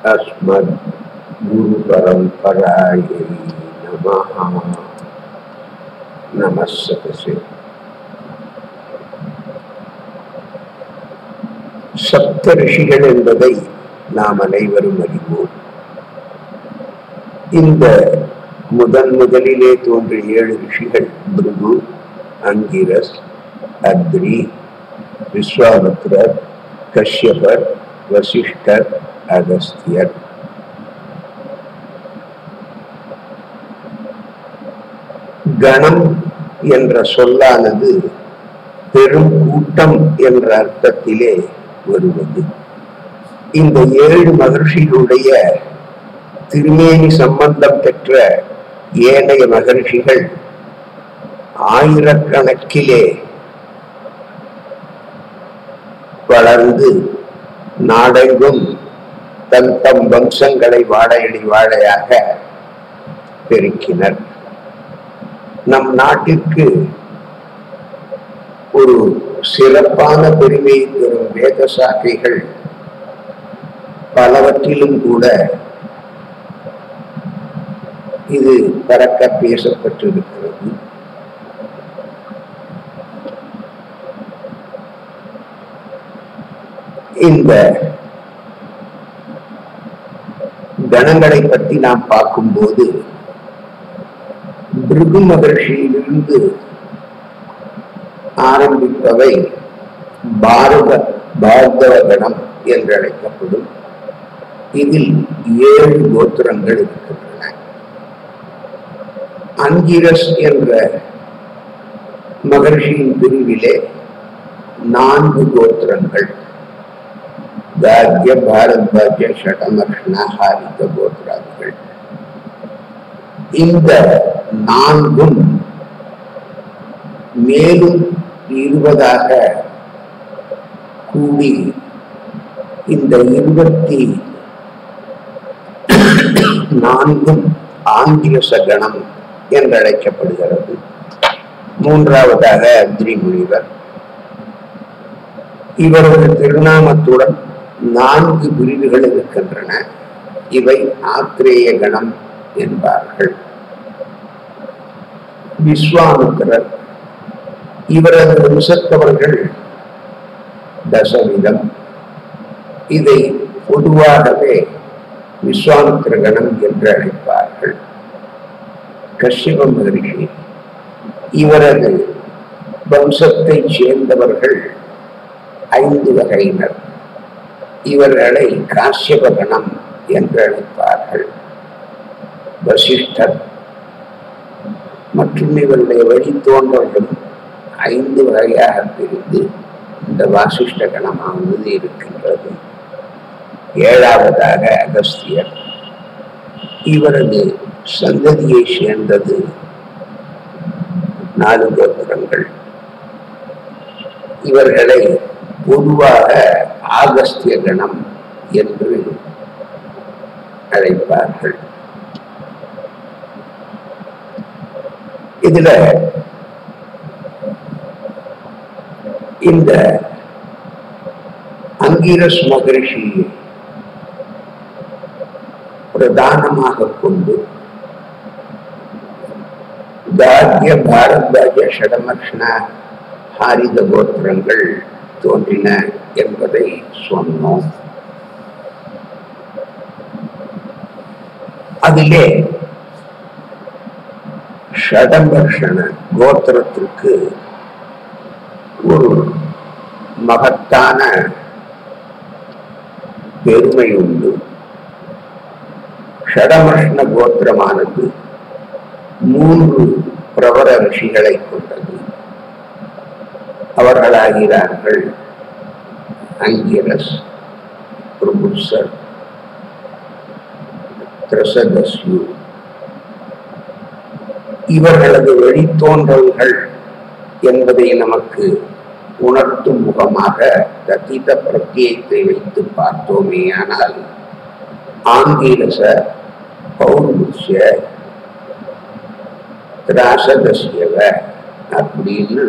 अस्मद् गुरु परंपराय नमः। நமஸ்தே. சப்த ரிஷிகள் என்பதை நாம் அனைவரும் அறிவோம். இந்த முதலிலே தோன்றிய 7 ரிஷிகள் பிருகு, அங்கிரஸ், அத்ரி, விஸ்வாமித்ரர், கஷ்யபர், வசிஷ்டர், அகஸ்தியர். கணம் என்ற சொல்லானது பெரும் கூட்டம் என்ற அர்த்தத்திலே வருவது. இந்த 7 மகர்ஷிகளுடைய திருமேனி சம்பந்தம் பெற்ற ஏனைய மகர்ஷிகள் ஆயிரக்கணக்கிலே வளர்ந்து நாடெங்கும் தம் தம் வம்சங்களை வாழையடி வாழையாக பெருக்கினர். நம் நாட்டிற்கு ஒரு சிறப்பான பெருமையை பெறும் வேத சாக்கைகள் பலவற்றிலும் கூட இது பரக்க பேசப்பட்டிருக்கிறது. இந்த கணங்களை பற்றி நாம் பார்க்கும்போது பிருகு மகர்ஷியிலிருந்து ஆரம்பிப்பவை பார்கவ கணம் என்று அழைக்கப்படும். இதில் 7 கோத்திரங்கள் இருக்கின்றன. அங்கிரஸ் என்ற மகர்ஷியின் பிரிவிலே 4 கோத்திரங்கள், தார்ய, பாரத்வாஜ, ஷடமர்ஷண, ஹாரித கோத்திராதிகள். இந்த 4ம் மேலும் 20ஆக கூடி இந்த 24ம் ஆங்கிரச கணம் என்று அழைக்கப்படுகிறது. 3ஆவதாக அத்ரி முனிவர். இவரது திருநாமத்துடன் 4 பிரிவுகள் இருக்கின்றன. இவை ஆத்ரேய கணம் என்பார்கள். விஸ்வாமித்திரர், இவரது வம்சத்தவர்கள் தசவிதம். இதை பொதுவாகவே விஸ்வாமித்திர கணம் என்று அழைப்பார்கள். கஷ்யப மகரிஷி, இவரது வம்சத்தை சேர்ந்தவர்கள் 5 வகையினர். இவர்களை காஷ்யப கணம் என்று அழைப்பார்கள். வசிஷ்டர் மற்றும் இவருடைய வழித்தோன்றர்களும் 5 வகையாக பிரிந்து இந்த வாசிஷ்ட கணமானது இருக்கின்றது. 7ஆவதாக அகஸ்தியர். இவரது சந்ததியை சேர்ந்தது 4 கோத்திரங்கள். இவர்களை பொதுவாக ஆகஸ்திய கணம் என்று அழைப்பார்கள். இதுல இந்த அங்கிரஸ் மகரிஷி பிரதானமாக கொண்டு தார்ய, பாரத்வாஜ, ஷடமர்ஷண, ஹாரித கோத்திரங்கள் தோன்றின என்பதை சொன்னோம். அதிலே ஷடமர்ஷண கோத்திரத்திற்கு ஒரு மகத்தான பெருமை உண்டு. ஷடமர்ஷண கோத்திரமானது 3 பிரபல ரிஷிகளை கொண்டது. அவர்களாகிறார்கள் அங்கிரஸ், பிரபுசர், திரசதஸ்யு. இவர்களது வழித்தோன்றல்கள் என்பதை நமக்கு உணர்த்தும் முகமாக தத்தித பிரத்யேகத்தை வைத்து பார்த்தோமே ஆனால் ஆங்கிரச, பௌர்முஷ்ய, திராசதஸ்யவ அப்படின்னு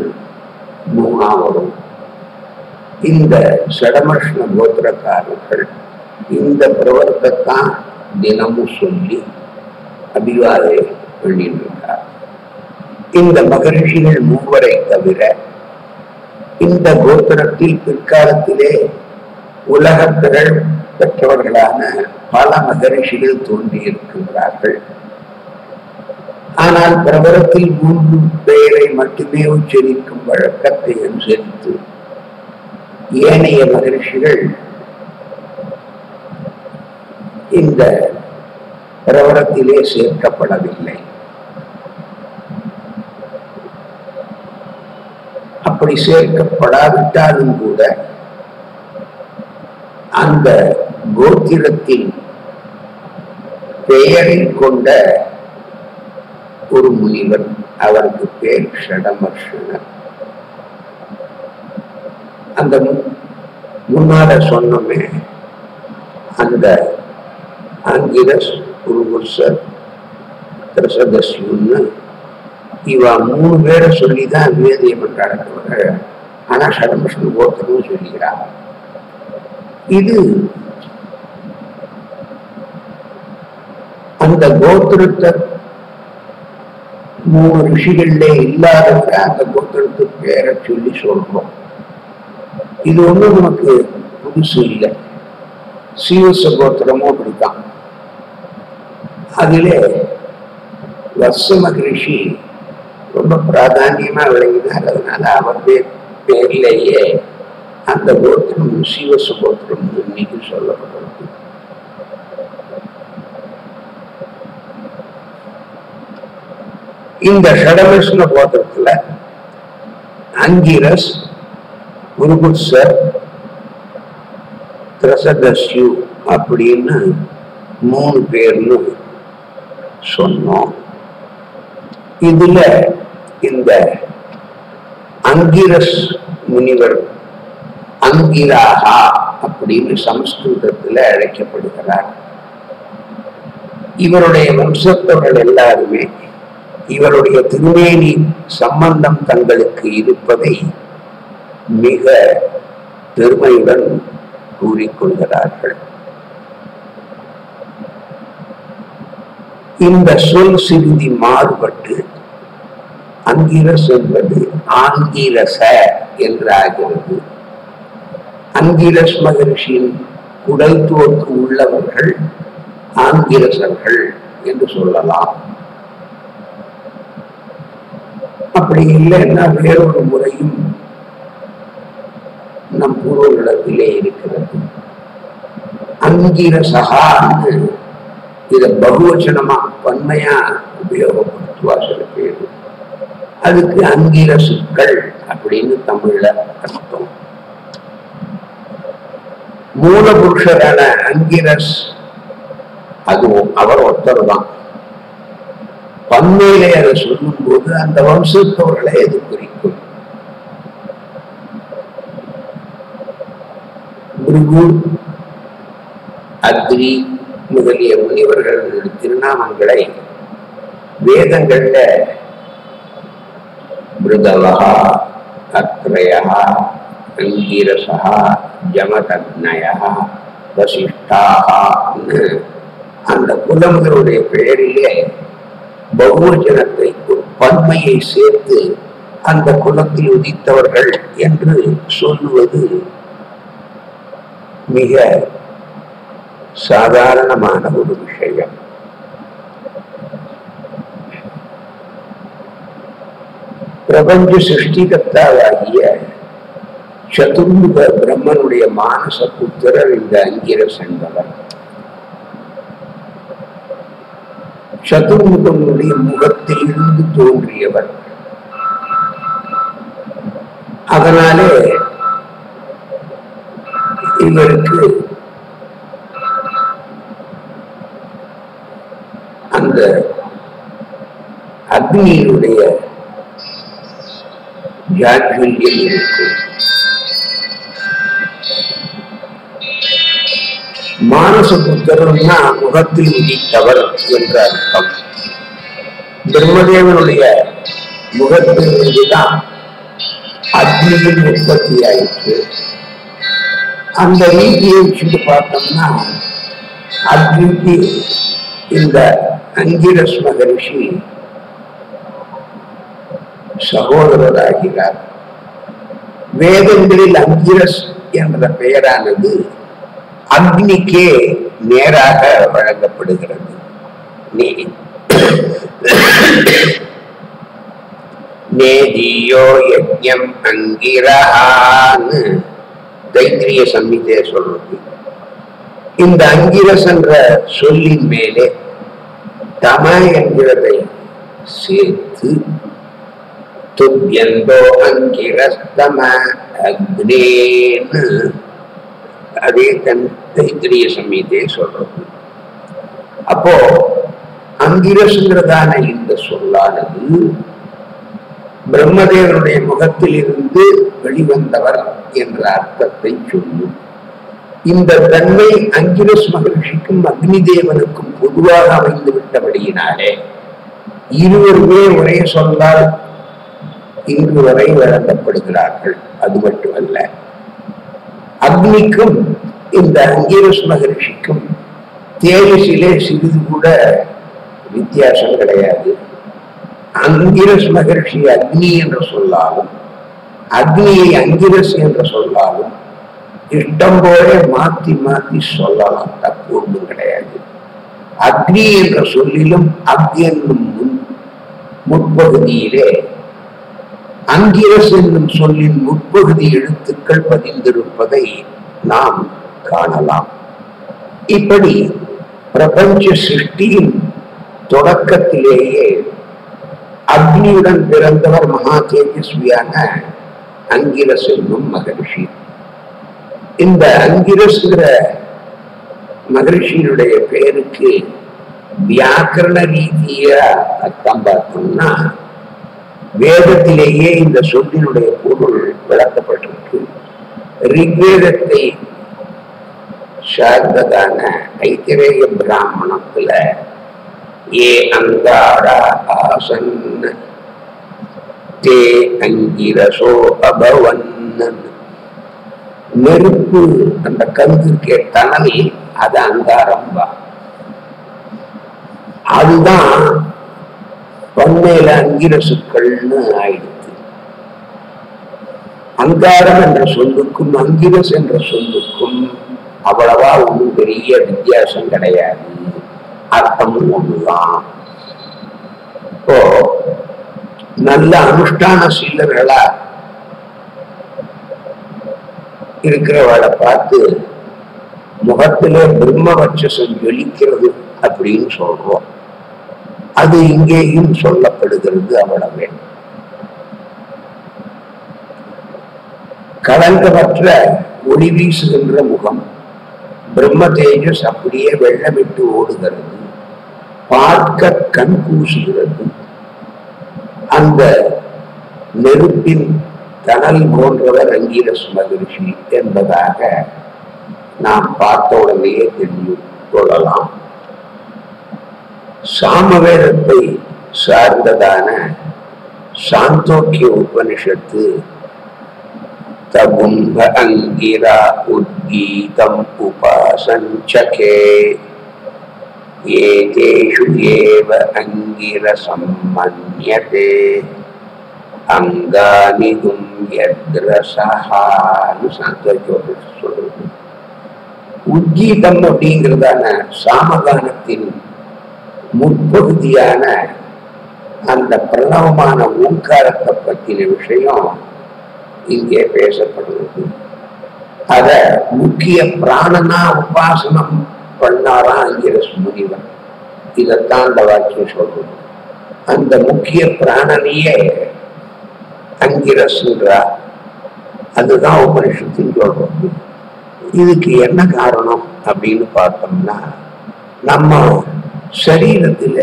3ஆ வரும். இந்த ஷடமர்ஷண கோத்திரக்காரர்கள் இந்த பிரவர்த்தத்தான் தினமும் சொல்லி அபிவாதை பண்ணியிருக்கிறார். இந்த மகரிஷிகள் மூவரை தவிர இந்த கோத்திரத்தில் பிற்காலத்திலே உலகத்திரள் பெற்றவர்களான பல மகரிஷிகள் தோன்றியிருக்கின்றார்கள். ஆனால் பிரபலத்தில் 3 பெயரை மட்டுமே உச்சரிக்கும் வழக்கத்தை அனுசரித்து ஏனைய மகரிஷிகள் இந்த பிரபலத்திலே சேர்க்கப்படவில்லை. அப்படி சேர்க்கப்படாவிட்டாலும் கூட அந்த கோத்திரத்தின் பெயரை கொண்ட ஒரு முனிவர், அவருக்கு பேர் ஷடமர்ஷனர். அந்த முன்னால சொன்னமே அந்த அங்கிரஸ், புருகுர்சர், திரசதஸ்யுன்னு இவா 3 பேரை சொல்லிதான் வேதியம் என்றாங்க. ஆனா ஷடமர்ஷன் கோத்திரமும் சொல்லிக்கிறாங்க. இது அந்த கோத்திரத்தை 3 ரிஷிகளே இல்லாதவங்க அந்த கோத்திரத்து பேரை சொல்லி சொல்றோம். இது ஒண்ணும் நமக்கு புதுசு இல்லை. சீவச கோத்திரமும் அப்படித்தான். அதிலே வத்ச மகரிஷி ரொம்ப பிராதான்யமா விளங்கினார். அதனால அவர் பேர்லேயே அந்த கோத்திரம் சீவச கோத்திரம் இன்னைக்கு சொல்லப்படுறது. இந்த ஷடமர்ஷன கோத்திரத்துல அங்கிரஸ், புருகுர்சர், திரசதஸ்யு அப்படின்னு 3 பேர்னு சொன்னோம். இதுல இந்த அங்கிரஸ் முனிவர் அங்கிராகா அப்படின்னு சமஸ்கிருதத்துல அழைக்கப்படுகிறார். இவருடைய வம்சத்தவர்கள் எல்லாருமே இவருடைய திருமேனி சம்பந்தம் தங்களுக்கு இருப்பதை மிக பெருமையுடன் கூறிக்கொள்கிறார்கள். இந்த சொல் சிறிது மாறுபட்டு அங்கிரஸ் என்பது ஆங்கிரச என்றாகிறது. அங்கிரஸ் மகரிஷியின் குடல் தோற்கு உள்ளவர்கள் ஆங்கிரசர்கள் என்று சொல்லலாம். அப்படி இல்லைன்னா வேறொரு முறையும் நம் பூர்வங்களிடத்திலே இருக்கிறது. அங்கிரசகான்னு இத பகுவச்சனமா பன்மையா உபயோகப்படுத்துவா சில பேர். அதுக்கு அங்கிரசுக்கள் அப்படின்னு தமிழ்ல அர்த்தம். மூலபுருஷரான அங்கிரஸ் அதுவும் அவர் ஒருத்தர் தான். பன்மையிலே அதை சொல்லும் போது அந்த வம்சத்தவர்களை எது குறிக்கும்? பிருகு, அத்ரி முதலிய முனிவர்கள் திருநாமங்களை வேதங்கள்ல பிருதவஹா, அத்ரயஹா, அங்கீரசஹா, ஜமதக்னயஹா, வசிஷ்டாஹான்னு அந்த குலங்களுடைய பெயரிலே பகுவச்சனத்தை ஒரு பன்மையை சேர்த்து அந்த குலத்தில் உதித்தவர்கள் என்று சொல்லுவது மிக சாதாரணமான ஒரு விஷயம். பிரபஞ்ச சிருஷ்டிகர்த்தாவாகிய சதுர்முக பிரம்மனுடைய மானச புத்திரர் இந்த அங்கிரஸ் என்பவர். சதுர்முகனுடைய முகத்தில் இருந்து தோன்றியவர். அதனாலே இவருக்கு அந்த அக்னியினுடைய ஜாஜ்வல்யம் இருக்கும். மானச புத்திரன்னா முகத்தில் உதித்தவர் என்ற அர்த்தம். பிரம்மதேவனுடைய முகத்திலிருந்துதான் அக்னியின் உற்பத்தி ஆயிற்று. அந்த ரீதியை வச்சுட்டு பார்த்தோம்னா அக்னிக்கு இந்த அங்கிரஸ் மகரிஷி சகோதரராகிறார். வேதங்களில் அங்கிரஸ் என்ற பெயரானது அக்னிக்கே நேராக வழங்கப்படுகிறது. நேதியோ யஜ்ஞம் அங்கிரஹான்னு தைத்திரிய சம்ஹிதை சொல்றது. இந்த அங்கிரஸ் என்ற சொல்லின் மேலே தம என்கிறதை சேர்த்து துப்யந்தோ அங்கிரஸ்தம அக்னேன்னு அதே தைத்திரிய சம்ஹிதை சொல்றது. அப்போ அங்கிரஸ்ங்கிறதான இந்த சொல்லானது பிரம்மதேவனுடைய முகத்தில் இருந்து வெளிவந்தவர் என்ற அர்த்தத்தை சொல்லும். இந்த தன்மை அங்கிரஸ் மகரிஷிக்கும் அக்னி தேவனுக்கும் பொதுவாக அமைந்து விட்டபடியினாலே இருவருமே ஒரே சொல்லால் இன்று வரை வழங்கப்படுகிறார்கள். அது மட்டுமல்ல, அக்னிக்கும் இந்த அங்கிரஸ் மகரிஷிக்கும் தேஜஸிலே சிறிது கூட வித்தியாசம் கிடையாது. அங்கிரஸ் மகரிஷி அக்னி என்று சொல்லாலும் அக்னியை அங்கிரஸ் என்று சொல்லாலும் இஷ்டம் போல மாத்தி மாத்தி சொல்லலாம், தப்பு ஒன்றும் கிடையாது. அக்னி என்ற சொல்லிலும் அக் என்னும் முற்பகுதியிலே அங்கிரஸ் என்னும் சொல்லின் முற்பகுதி எழுத்துக்கள் பதிந்திருப்பதை நாம் காணலாம். இப்படி பிரபஞ்ச சிருஷ்டியின் தொடக்கத்திலேயே அக்னியுடன் பிறந்தவர் மகா தேஜஸ்வியான அங்கிரஸ் என்னும் மகரிஷி. இந்த அங்கிரஸ்ங்கிற மகரிஷியினுடைய பெயருக்கு வியாக்கரண ரீதியா அர்த்தம் பார்த்தோம்னா வேதத்திலேயே இந்த சொல்லினுடைய பொருள் விளக்கப்பட்டிருக்கு. ரிக்வேதத்தை சார்ந்ததான ஐத்திரேய பிராமணத்துல ஏ அங்காரா ஆசன் தே அங்கிரசோ அபவன், நெருப்பு அந்த கருத்துக்கே தனல், அது அங்காரம்பா. அதுதான் பன்மேல அங்கிரசுக்கள்னு ஆயிடுச்சு. அங்காரம் என்ற சொல்லுக்கும் அங்கிரஸ் என்ற சொல்லுக்கும் அவ்வளவா ஒன்றும் பெரிய வித்தியாசம் கிடையாது, அர்த்தமும் ஒண்ணுதான். இப்போ நல்ல அனுஷ்டான சீலர்களா இருக்கிறவளை பார்த்து முகத்திலே பிரம்மவட்சசம் ஜொலிக்கிறது அப்படின்னு சொல்றோம். அது இங்கேயும் சொல்லப்படுகிறது. அவ்வளவே கலங்கமற்ற ஒளி வீசுகின்ற முகம், பிரம்ம தேஜஸ் அப்படியே வெள்ளமிட்டு ஓடுகிறது, பார்க்க கண் கூசுகிறது. அந்த நெருப்பின் தனல் போன்றவர் அங்கிரஸ் மகரிஷி என்பதாக நாம் பார்த்த உடனேயே தெரிந்து கொள்ளலாம். சாமவேதத்தை சார்ந்ததான சாந்தோக்கிய உபனிஷத்து தகும்ப அங்கிரா உத்கீதம் உபாசஞ்சகே ஏதேஷு ஏவ அங்கிரசம் மன்யதே அங்கானிதும் யத்ரசஹான்னு சாந்தோக்கிய உபனிஷத்து சொல்றது. உத்கீதம் அப்படிங்கிறதான சாமகானத்தின் முற்பகுதியான அந்த பிரணவமான ஓங்காரத்தை பற்றின விஷயம் இங்கே பேசப்படுகிறது. அத முக்கிய பிராணனா உபாசனம் பண்ணாரா அங்கிரஸ் முனிவர். இதைத்தான் அந்த வாக்கியம் சொல்றது. அந்த முக்கிய பிராணனையே அங்கிரஸ்ன்றா, அதுதான் உபனிஷத்துன்னு சொல்றது. இதுக்கு என்ன காரணம் அப்படின்னு பார்த்தோம்னா, நம்ம சரீரத்துல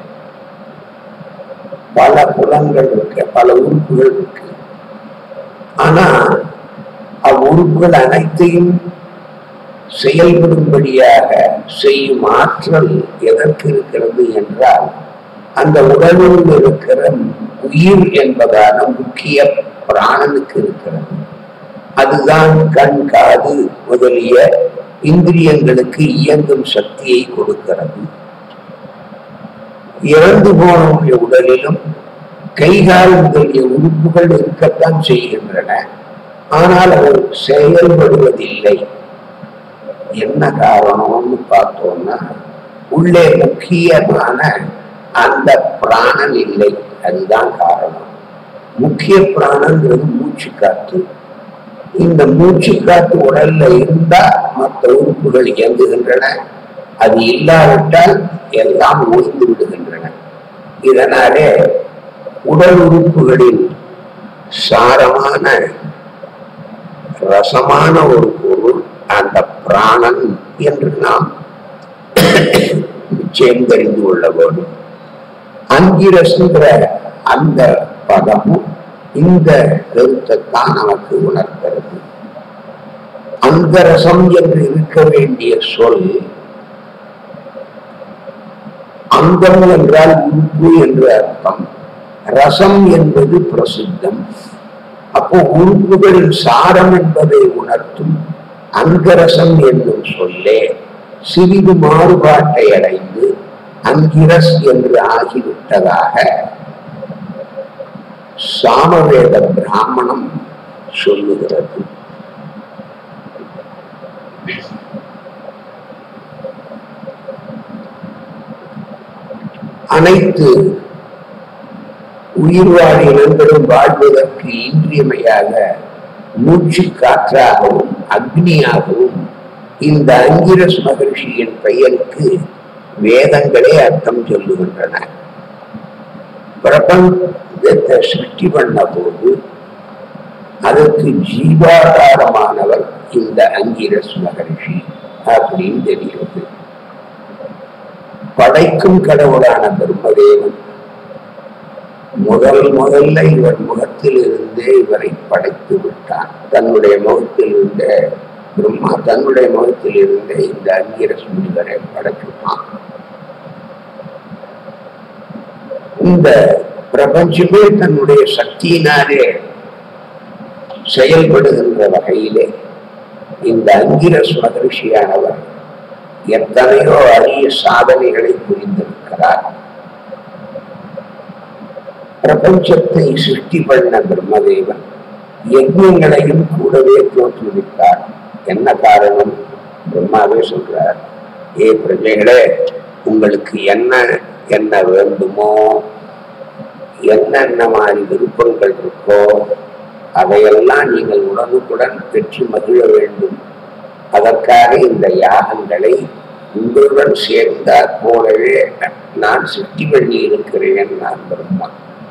பல புலங்கள் இருக்கு, பல உறுப்புகள் இருக்கு. ஆனா அவ்வுறுப்புகள் அனைத்தையும் செயல்படும்படியாக செய்யும் ஆற்றல் எதற்கு இருக்கிறது என்றால், அந்த உடலில் இருக்கிற உயிர் என்பதான முக்கிய பிராணனுக்கு இருக்கிறது. அதுதான் கண், காது முதலிய இந்திரியங்களுக்கு இயங்கும் சக்தியை கொடுக்கிறது. இறந்து போனவனுடைய உடலிலும் கைகால் முதலிய உறுப்புகள் இருக்கத்தான் செய்கின்றன. ஆனால் அவர் செயல்படுவதில்லை. என்ன காரணம்னு பார்த்தோம்னா, உள்ளே முக்கியமான அந்த பிராணன் இல்லை. அதுதான் காரணம். முக்கிய பிராணங்கிறது மூச்சு காத்து. இந்த மூச்சு காத்து உடல்ல இருந்தா மற்ற உறுப்புகள் இயங்குகின்றன. அது இல்லாவிட்டால் எல்லாம் ஓய்ந்து விடுகின்றன. இதனாலே உடல் உறுப்புகளில் சாரமான ரசமான ஒரு பொருள் அந்த பிராணன் என்று நாம் நிச்சயம் தெரிந்து கொள்ள வேண்டும். அங்கிரசுங்கிற அந்த பதமும் இந்த கருத்தைத்தான் நமக்கு உணர்கிறது. அந்த ரசம் என்று இருக்க வேண்டிய சொல் அங்கம் என்றால் உறுப்பு என்று அர்த்தம். ரசம் என்பது பிரசித்தம். அப்போ உறுப்புகளின் சாரம் என்பதை உணர்த்தும் அங்கரசம் என்னும் சொல்லே சிறிது மாறுபாட்டை அடைந்து அங்கிரஸ் என்று ஆகிவிட்டதாக சாமவேத பிராமணம் சொல்லுகிறது. அனைத்து உயிர்வாழ் இனங்களும் வாழ்வதற்கு இன்றியமையாக மூச்சு காற்றாகவும் அக்னியாகவும் இந்த அங்கிரஸ் மகர்ஷியின் பெயருக்கு வேதங்களே அர்த்தம் சொல்லுகின்றன. பிரபஞ்சத்தை சிருஷ்டி பண்ண போது அதற்கு ஜீவாதாரமானவர் இந்த அங்கிரஸ் மகர்ஷி அப்படின்னு தெரிகிறது. படைக்கும் கடவுளான பிரம்மதேவன் முதல்ல இவர் முகத்தில் இருந்தே இவரை படைத்து விட்டான். தன்னுடைய முகத்தில் இருந்த பிரம்மா தன்னுடைய முகத்தில் இருந்தே இந்த அங்கிரஸ் முனிவரை படைச்சுட்டான். இந்த பிரபஞ்சமே தன்னுடைய சக்தியினாலே செயல்படுகின்ற வகையிலே இந்த அங்கிரஸ் மகர்ஷியானவர் எத்தனையோ அரிய சாதனைகளை புரிந்திருக்கிறார். பிரபஞ்சத்தை சிருஷ்டி பண்ண பிரம்மதேவன் யஜ்ஞங்களையும் கூடவே தோற்றுவித்தார். என்ன காரணம்? பிரம்மாவே சொல்றார், ஏ பிரஜைகளே, உங்களுக்கு என்ன என்ன வேண்டுமோ, என்னென்ன மாதிரி விருப்பங்கள் இருக்கோ அதையெல்லாம் நீங்கள் உடனுக்குடன் பெற்று மகிழ வேண்டும். அதற்காக இந்த யாகங்களை உங்களுடன் சேர்ந்தாற் போலவே நான் சிருஷ்டி பண்ணி இருக்கிறேன் நான் பிரம்மா.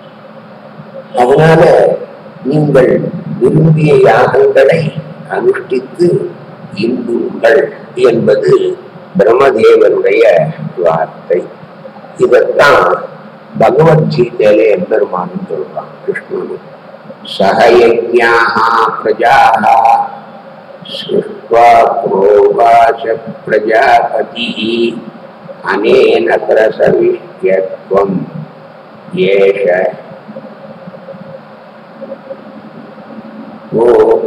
அதனால நீங்கள் விரும்பிய யாகங்களை அனுஷ்டித்து இன்புங்கள் என்பது பிரம்மதேவனுடைய வார்த்தை. இதத்தான் பகவத்கீதையிலே எம்பெருமான் சொல்றான் கிருஷ்ணனு. சஹயஜ்ஞாஹ ப்ரஜாஹ ஸ்ருத்வா ப்ரோவாச பிரஜாபதிஹ அனேன பிரசவிஷ்யத்வம் ஏஷ ஓ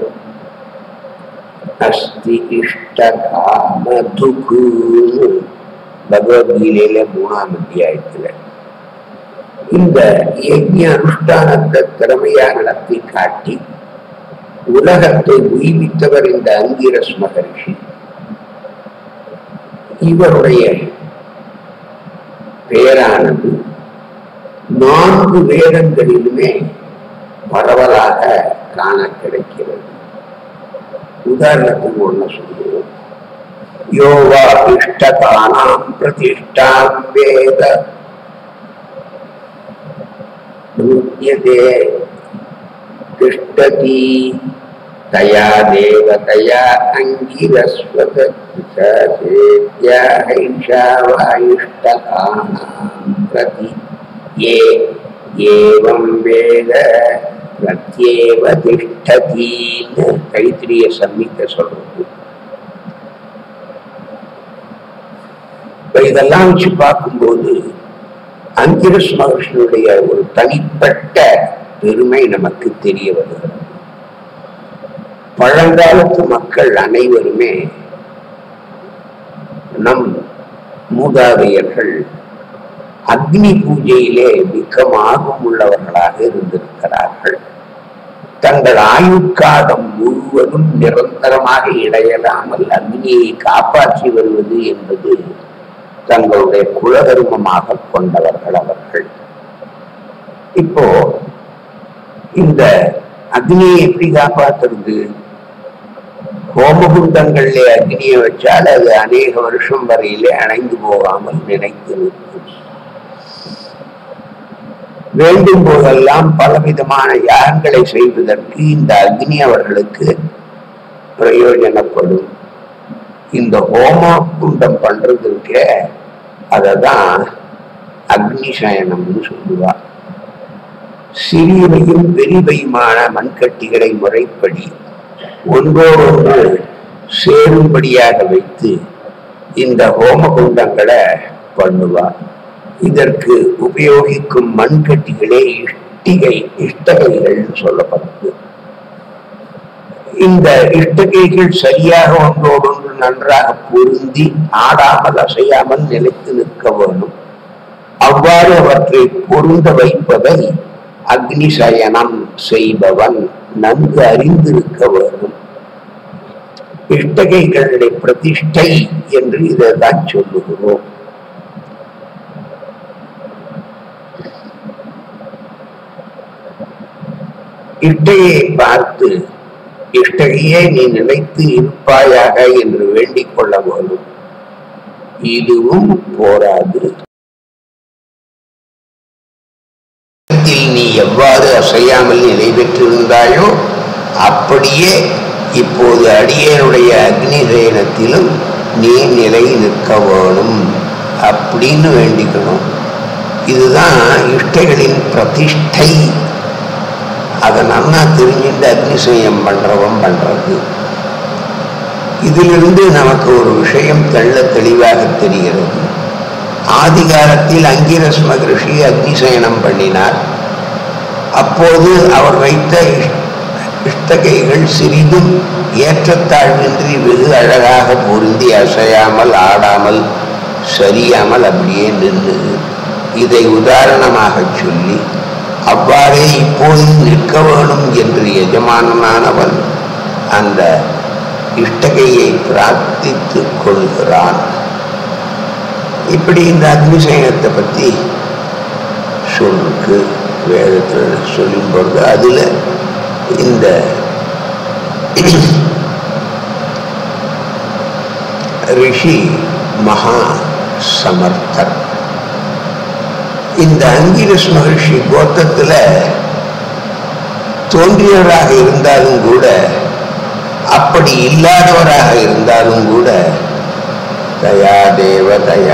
அஸ்தி இஷ்டகாமதுகு. பகவத்கீதையில 3ஆம் அத்தியாயத்துல இந்த யஜ்ஞ அனுஷ்டானத்தை திறமையா நடத்தி காட்டி உலகத்தை உய்வித்தவர் இந்த அங்கிரஸ் மகர்ஷி. இவருடைய பெயரானது 4 வேதங்களிலுமே பரவலாக காண கிடைக்கிறது. உதாரணத்துக்கு ஒண்ணு சொல்லுவோம். யோவா இஷ்டகானாம் பிரதிஷ்டாம் வேத திஷ்டதி தயா தேவதயா அங்கிரஸ்வத இஷ்டகானாம் பிரதி ஏவம் வேத பிரத்யேவ திஷ்டதின்னு தைத்திரிய சம்ஹிதை சொல்றது. இதெல்லாம் வச்சு பார்க்கும்போது அங்கிரஸ் மகர்ஷியுடைய ஒரு தனிப்பட்ட பெருமை நமக்கு தெரிய வருகிறது. பழங்காலத்து மக்கள் அனைவருமே நம் மூதாதையர்கள் அக்னி பூஜையிலே மிக்க ஆர்வம் உள்ளவர்களாக இருந்திருக்கிறார்கள். தங்கள் ஆயுட்காலம் முழுவதும் நிரந்தரமாக இடையலாமல் அக்னியை காப்பாற்றி வருவது என்பது தங்களுடைய குலதர்மமாக கொண்டவர்கள் அவர்கள். இப்போ இந்த அக்னியை எப்படி காப்பாற்றுறது? ஹோமகுண்டங்களிலே அக்னியை வச்சால் அது அநேக வருஷம் வரையிலே அணைந்து போகாமல் நினைத்து நிற்கும். வேண்டும் போதெல்லாம் பலவிதமான யாகங்களை செய்வதற்கு இந்த அக்னி அவர்களுக்கு பிரயோஜனப்படும். இந்த ஹோம குண்டம் பண்றதுக்கு அததான் அக்னி சயனம்னு சொல்லுவார். சிறியவையும் பெரியவையுமான மண்கட்டிகளை முறைப்படி ஒன்றோடொன்று சேரும்படியாக வைத்து இந்த ஹோமகுண்டங்களை பண்ணுவார். இதற்கு உபயோகிக்கும் மண்கட்டிகளே இஷ்டகைகள் சொல்லப்படுது. இந்த இஷ்டகைகள் சரியாக ஒன்றோடொன்று நன்றாக பொருந்தி ஆடாமல் அசையாமல் நிலைத்து நிற்க வேணும். அவ்வாறு அவற்றை பொருந்த வைப்பதை அக்னி சயனம் செய்பவன் நன்கு அறிந்திருக்க வேண்டும். இஷ்டகைகளுடைய பிரதிஷ்டை என்று இதைதான் சொல்லுகிறோம். இஷ்டையை பார்த்து இஷ்டகையே நீ நினைத்து இருப்பாயாக என்று வேண்டிக் கொள்ள வேண்டும். இதுவும் போராது. நீ எவ்வாறு அசையாமல் நிலை பெற்றிருந்தாயோ அப்படியே இப்போது அடியனுடைய அக்னி சயனத்திலும் நீ நிலை நிற்க வேணும் அப்படின்னு வேண்டிக்கணும். இதுதான் இஷ்டைகளின் பிரதிஷ்டை. அதை நல்லா தெரிஞ்சுட்டு அக்னி சயனம் பண்றவன் பண்றது. இதிலிருந்து நமக்கு ஒரு விஷயம் தெள்ள தெளிவாக தெரிகிறது. ஆதி காலத்தில் அங்கிரஸ் மகரிஷி அக்னி சயனம் பண்ணினார். அப்போது அவர் வைத்த இஷ்டகைகள் சிறிதும் ஏற்றத்தாழ்வின்றி வெகு அழகாக பொருந்தி அசையாமல் ஆடாமல் சரியாமல் அப்படியே நின்றது. இதை உதாரணமாக சொல்லி அவ்வாறே இப்போது நிற்க வேணும் என்று எஜமானனானவன் அந்த இஷ்டகையை பிரார்த்தித்து கொள்கிறான். இப்படி இந்த அக்னி சயனத்தை பற்றி சொல்லுக்கு வேதத்தில் சொல்லும் பொழுது அதுல இந்த ரிஷி மகா சமர்த்தர் இந்த அங்கிரஸ் மகர்ஷி கோத்திரத்துல தோன்றியவராக இருந்தாலும் கூட அப்படி இல்லாதவராக இருந்தாலும் கூட தயா தேவ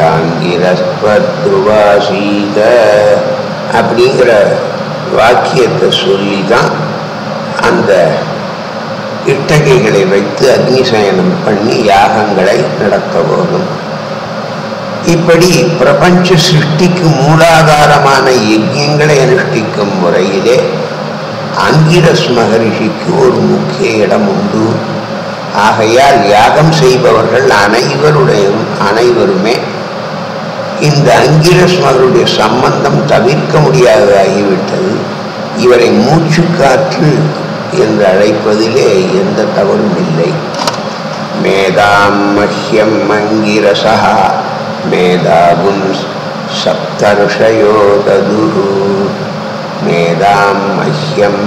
தயாங்கிரஸ்வத்ருவாசீத அப்படிங்கிற வாக்கியத்தை சொல்லிதான் அந்த இட்டகைகளை வைத்து அக்னி சயனம் பண்ணி யாகங்களை நடத்த வேண்டும். இப்படி பிரபஞ்ச சிருஷ்டிக்கு மூலாதாரமான யஜ்யங்களை அனுஷ்டிக்கும் முறையிலே அங்கிரஸ் மகரிஷிக்கு ஒரு முக்கிய இடம் உண்டு. ஆகையால் யாகம் செய்பவர்கள் அனைவருமே இந்த அங்கிரஸ் மகருடைய சம்பந்தம் தவிர்க்க முடியாததாகிவிட்டது. இவரை மூச்சு காற்று என்று அழைப்பதிலே எந்த தவறும் இல்லை. மேதாம் மஹ்யம் அங்கிரசா மேதாபுன் சப்தர்ஷயோ ததுரு மேதாம் மஹ்யம்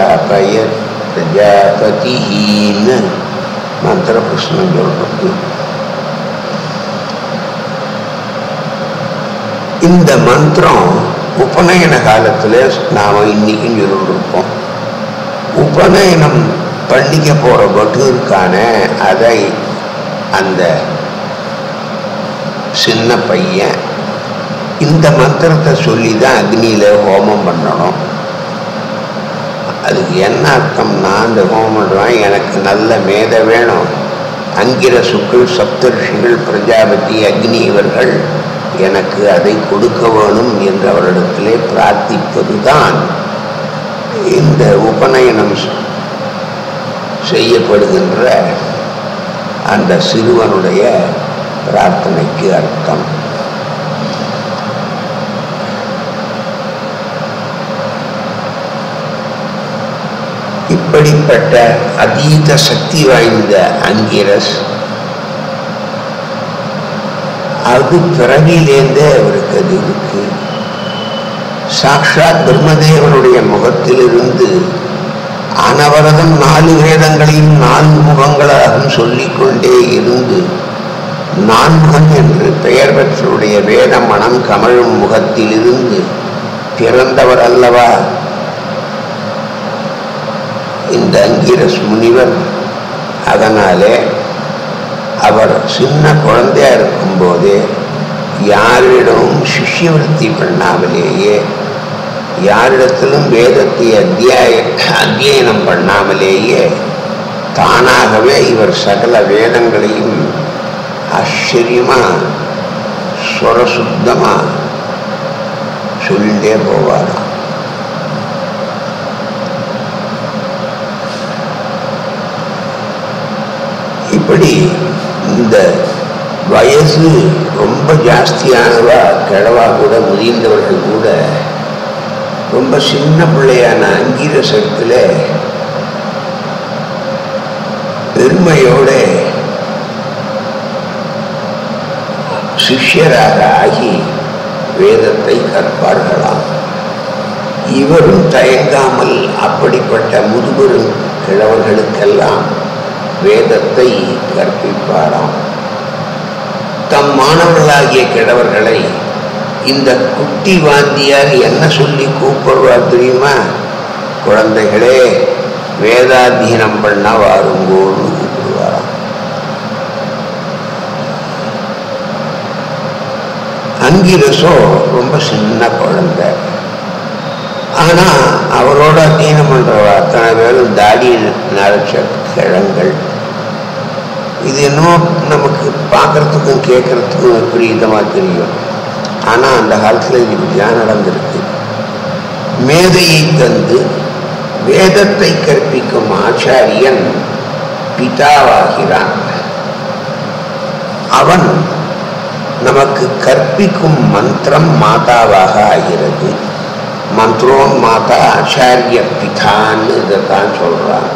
பிரஜாபதின்னு மந்திர புஷ்ணம் சொல்றது. இந்த மந்திரம் உபநயன காலத்துல நாம இன்னைக்கும் சொல்லிருப்போம். உபநயனம் பண்ணிக்க போற பட்டூருக்கான அதை அந்த சின்ன பையன் இந்த மந்திரத்தை சொல்லிதான் அக்னியில ஹோமம் பண்ணணும். அதுக்கு என்ன அர்த்தம்னா, அந்த ஹோமம் பண்றான் எனக்கு நல்ல மேத வேணும், அங்கிரசுக்கள் சப்தர்ஷிகள் பிரஜாபதி அக்னி இவர்கள் எனக்கு அதை கொடுக்க வேணும் என்று அவரிடத்திலே பிரார்த்திப்பதுதான் இந்த உபநயனம் செய்யப்படுகின்ற அந்த சிறுவனுடைய பிரார்த்தனைக்கு அர்த்தம். இப்படிப்பட்ட அதீத சக்தி வாய்ந்த அங்கிரஸ் அது பிறவிலேந்தே அவருக்கு அது இருக்கு. சாக்ஷாத் பிரம்மதேவனுடைய முகத்திலிருந்து அனவரதம் 4 வேதங்களையும் 4 முகங்களாகவும் சொல்லிக்கொண்டே இருந்து நான்முகன் என்று பெயர் பெற்றவுடைய வேத மனம் கமழும் முகத்திலிருந்து பிறந்தவர் அல்லவா இந்த அங்கிரஸ் முனிவர். அதனாலே அவர் சின்ன குழந்தையா இருக்கும்போதே யாரிடமும் சிஷ்யவருத்தி பண்ணாமலேயே, யாரிடத்திலும் வேதத்தை அத்தியனம் பண்ணாமலேயே தானாகவே இவர் சகல வேதங்களையும் ஆச்சரியமா சுரசுத்தமா சொல்லிட்டே போவாராம். இப்படி இந்த வயசு ரொம்ப ஜாஸ்தியானவா, கிழவா கூட, முதிர்ந்தவர்கள் கூட ரொம்ப சின்ன பிள்ளையான அங்கிரசத்துல பெருமையோட சிஷ்யராக ஆகி வேதத்தை கற்பார்களாம். இவரும் தயங்காமல் அப்படிப்பட்ட முதுபெரும் கிழவர்களுக்கெல்லாம் வேதத்தை கற்பிப்பாராம். தம் மாணவர்களாகிய கிழவர்களை இந்த குட்டி வாத்தியார் என்ன சொல்லி கூப்பிடுவார் தெரியுமா? குழந்தைகளே, வேதாத்தியனம் பண்ண வாருங்கோன்னு கூப்பிடுவாராம். அங்கிரசோ ரொம்ப சின்ன குழந்தை. ஆனா அவரோட அத்தியனம் பண்றவ அத்தனை பேரும் தாடி நரைச்ச கிழங்கள். இது என்னமோ நமக்கு பார்க்கறதுக்கும் கேட்கறதுக்கும் விபரீதமா தெரியும். ஆனா அந்த காலத்துல இது இப்படிதான் நடந்திருக்கு. மேதையை தந்து வேதத்தை கற்பிக்கும் ஆச்சாரியன் பிதாவாகிறான். அவன் நமக்கு கற்பிக்கும் மந்திரம் மாதாவாக ஆகிறது. மந்திரோன் மாதா ஆச்சாரிய பிதான்னு இதைத்தான் சொல்றான்.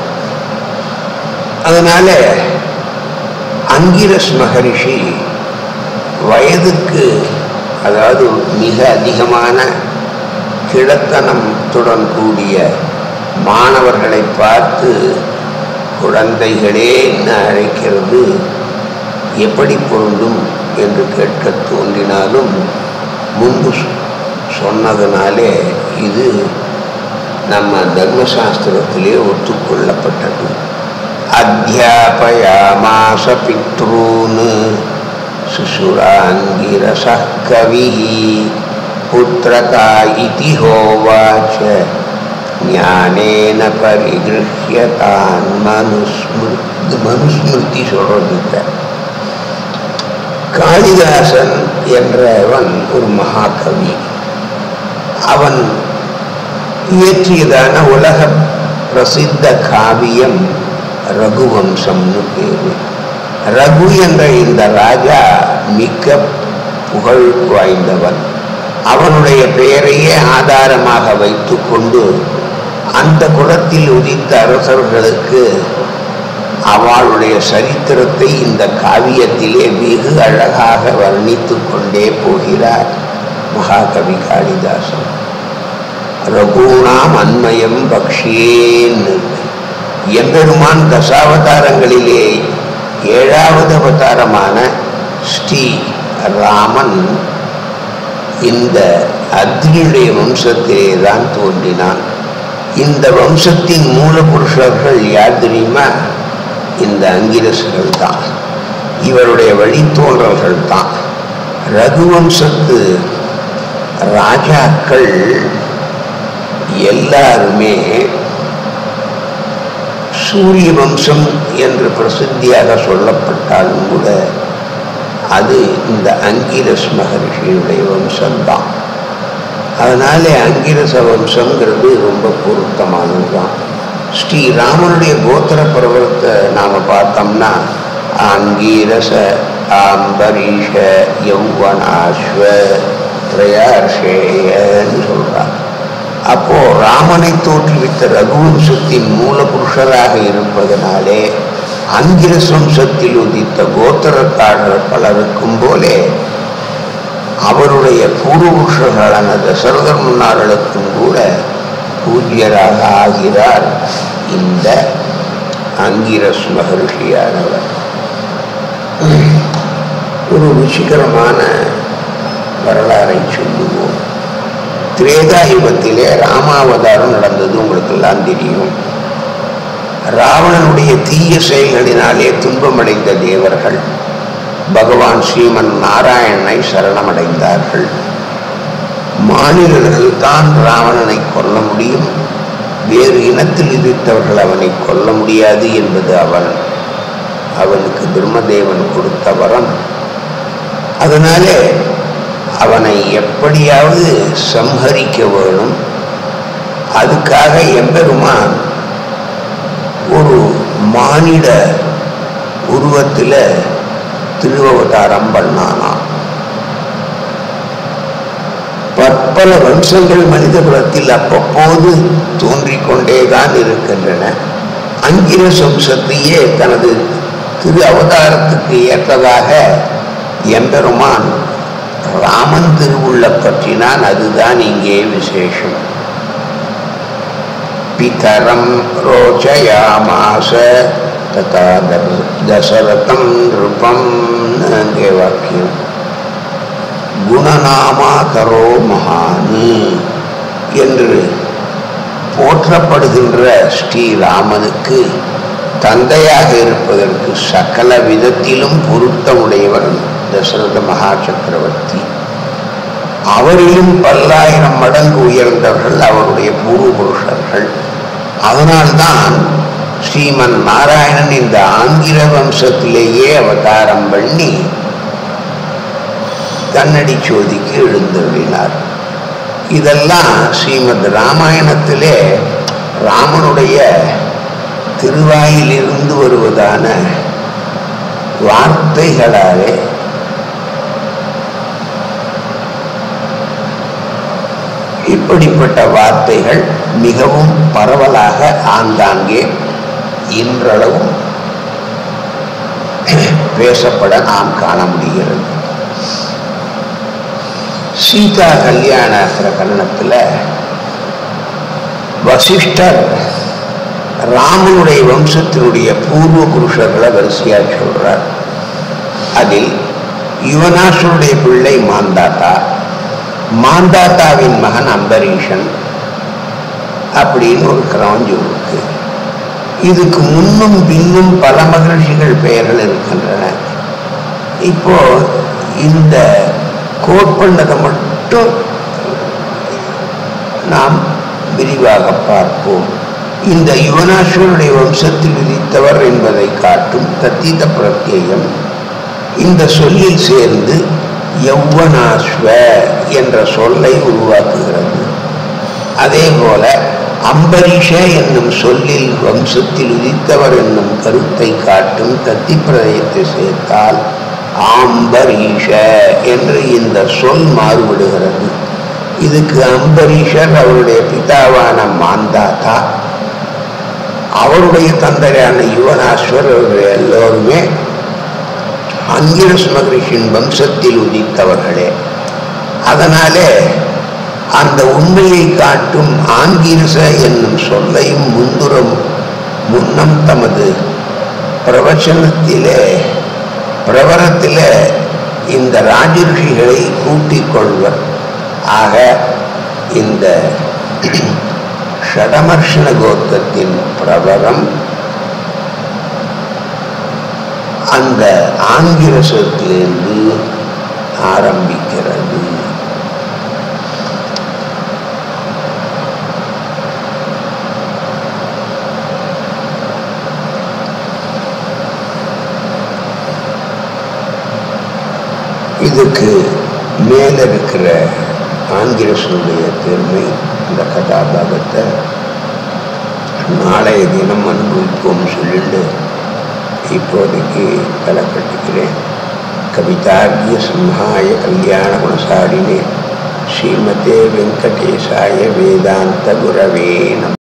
அதனால அங்கிரஸ் மகரிஷி வயதுக்கு, அதாவது மிக அதிகமான கிழத்தனத்துடன் கூடிய மாணவர்களை பார்த்து குழந்தைகளே என்ன அழைக்கிறது எப்படி பொருந்தும் என்று கேட்க தோன்றினாலும் முன்பு சொன்னதுனாலே இது நம்ம தர்மசாஸ்திரத்திலே ஒத்துக்கொள்ளப்பட்டது. அத்தியாபயாமாச பித்ரூன் சுசுராங்கிரச கவி புத்ரகா இதி ஹோவாச்ச ஞானேன பரிகிருஹ்யதான் மனுஸ்மிருதி சொல்றதுக்க. காளிதாசன் என்றவன் ஒரு மகாகவி. அவன் இயற்றியதான உலக பிரசித்த காவியம் ரகுவம்சம்னு பேரு. ரகு என்ற இந்த ராஜா மிக்க புகழ் வாய்ந்தவன். அவனுடைய பெயரையே ஆதாரமாக வைத்து கொண்டு அந்த குலத்தில் உதித்த அரசர்களுக்கு அவளுடைய சரித்திரத்தை இந்த காவியத்திலே வெகு அழகாக வர்ணித்து கொண்டே போகிறார் மகாகவி காளிதாசன். ரகுணாம் அன்மயம் பக்ஷியேன்னு எம்பெருமான் தசாவதாரங்களிலே 7வது அவதாரமான ஸ்ரீ ராமன் இந்த அத்ரியுடைய வம்சத்திலே தான் தோன்றினான். இந்த வம்சத்தின் மூலபுருஷர்கள் யார் தெரியுமா? இந்த அங்கிரசர்கள் தான். இவருடைய வழித்தோன்றல்கள் தான். ரகுவம்சத்து ராஜாக்கள் எல்லாருமே சூரிய வம்சம் என்று பிரசித்தியாக சொல்லப்பட்டாலும் கூட அது இந்த அங்கிரஸ் மகரிஷியுடைய வம்சம்தான். அதனாலே அங்கிரச வம்சங்கிறது ரொம்ப பொருத்தமானதுதான். ஸ்ரீராமனுடைய கோத்திர பருவத்தை நாம பார்த்தோம்னா அங்கீரச அம்பரீஷ யௌவனாஸ்வ திரயார்ஷேயன்னு சொல்றார். அப்போ ராமனை தோற்றுவித்த ரகுவம்சத்தின் மூல புருஷராக இருப்பதனாலே அங்கிரஸ் வம்சத்தில் உதித்த கோத்திரக்காரர் பலருக்கும் போலே அவருடைய பூர்வபுருஷர்களான தசரதர் முன்னார்களுக்கும் கூட பூஜ்யராக ஆகிறார் இந்த அங்கிரஸ் மகர்ஷியானவர். ஒரு ருச்சிகரமான வரலாறை சொல்லுவோம். திரேதாயுகத்திலே ராமாவதாரம் நடந்தது உங்களுக்கு எல்லாம் தெரியும். ராவணனுடைய தீய செயல்களினாலே துன்பமடைந்த தேவர்கள் பகவான் ஸ்ரீமன் நாராயணனை சரணமடைந்தார்கள். மாநிலர்கள் தான் ராவணனை கொல்ல முடியும், வேறு இனத்தில் இருந்தவர்கள் அவனை கொல்ல முடியாது என்பது அவனுக்கு பிரம்மதேவன் கொடுத்த வரம். அதனாலே அவனை எப்படியாவது சம்ஹரிக்க வேணும். அதுக்காக எம்பெருமான் ஒரு மானிட உருவத்தில் திருவவதாரம் பண்ணானாம். பற்பல வம்சங்கள் மனித குலத்தில் அவ்வப்போது தோன்றிக்கொண்டேதான் இருக்கின்றன. அங்கிரஸ் வம்சத்தையே தனது திரு அவதாரத்துக்கு ஏற்றதாக எம்பெருமான் ராமன் திருவுள்ள பற்றினான். அதுதான் இங்கே விசேஷம். பிதரம் ரோச்சயாமாச ததா தசரதம் நிருபம் அங்கே வாக்கியம். குணநாமா கரோ மகானு என்று போற்றப்படுகின்ற ஸ்ரீராமனுக்கு தந்தையாக இருப்பதற்கு சகல விதத்திலும் பொருத்தமுடையவர் தசரத மகா சக்கரவர்த்தி. அவரிலும் பல்லாயிரம் மடங்கு உயர்ந்தவர்கள் அவருடைய பூர்வ புருஷர்கள். அதனால்தான் ஸ்ரீமன் நாராயணன் இந்த ஆங்கில வம்சத்திலேயே அவதாரம் பண்ணி கண்ணடி சோதிக்கு எழுந்தருளினார். இதெல்லாம் ஸ்ரீமத் ராமாயணத்திலே ராமனுடைய திருவாயிலிருந்து வருவதான வார்த்தைகளாலே இப்படிப்பட்ட வார்த்தைகள் மிகவும் பரவலாக ஆங்காங்கே இன்றளவும் பேசப்பட நாம் காண முடிகிறது. சீதா கல்யாண பிரகரணத்தில் வசிஷ்டர் ராமனுடைய வம்சத்தினுடைய பூர்வ புருஷர்களை வரிசையாக சொல்றார். அதில் யுவனாசுடைய பிள்ளை மாந்தாத்தா, மாந்தாத்தாவின் மகன் அம்பரீஷன் அப்படின்னு ஒரு கிரமம் இருக்கு. இதுக்கு முன்னும் பின்னும் பல மகிழ்ச்சிகள் பெயர்கள் இருக்கின்றன. இப்போ இந்த கோட் பண்ணதை மட்டும் நாம் விரிவாக பார்ப்போம். இந்த யுவனாசுடைய வம்சத்தில் விதித்தவர் என்பதை காட்டும் தத்தீத பிரத்யேயம் இந்த சொல்லில் சேர்ந்து யௌவனாஸ்வ என்ற சொல்லை உருவாக்குகிறது. அதே போல அம்பரீஷ என்னும் சொல்லில் வம்சத்தில் உதித்தவர் என்னும் கருத்தை காட்டும் தத்தி பிரதயத்தை சேர்த்தால் ஆம்பரீஷ என்று இந்த சொல் மாறுபடுகிறது. இதுக்கு அம்பரீஷர் அவருடைய பிதாவான மாந்தாத்தா, அவருடைய தந்தையான யுவனாஸ்வர் எல்லோருமே அங்கிரஸ் மகரிஷின் வம்சத்தில் உதித்தவர்களே. அதனாலே அந்த உண்மையை காட்டும் ஆங்கிரச என்னும் சொல்லையும் முன்னம் தமது பிரவரத்திலே இந்த ராஜரிஷிகளை கூட்டிக் கொள்வர். ஆக இந்த ஷடமர்ஷண கோத்திரத்தின் பிரபலம் அந்த ஆங்கிரசத்திலிருந்து ஆரம்பிக்கிறது. இதுக்கு மேல இருக்கிற ஆங்கிரசனுடைய பெருமை இந்த கதாபாகத்தை நாளைய தினம் அனுபவிப்போம் சொல்லிட்டு இப்போதைக்கு தலை கட்டிக்கிறேன். கவிதார்க்கிய சிம்ஹாய கல்யாண குணசாலினே ஸ்ரீமதே வெங்கடேசாய வேதாந்த குரவே நமः.